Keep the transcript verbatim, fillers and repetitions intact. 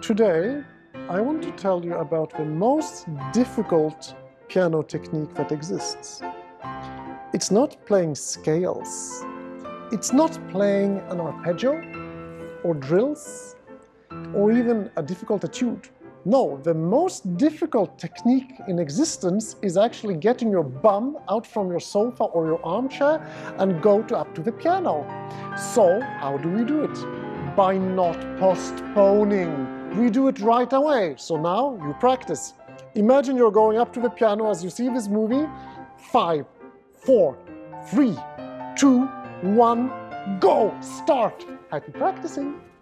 Today, I want to tell you about the most difficult piano technique that exists. It's not playing scales. It's not playing an arpeggio, or drills, or even a difficult etude. No, the most difficult technique in existence is actually getting your bum out from your sofa or your armchair and go to up to the piano. So, how do we do it? By not postponing. We do it right away. So now you practice. Imagine you're going up to the piano as you see this movie. Five, four, three, two, one, go! Start! Happy practicing!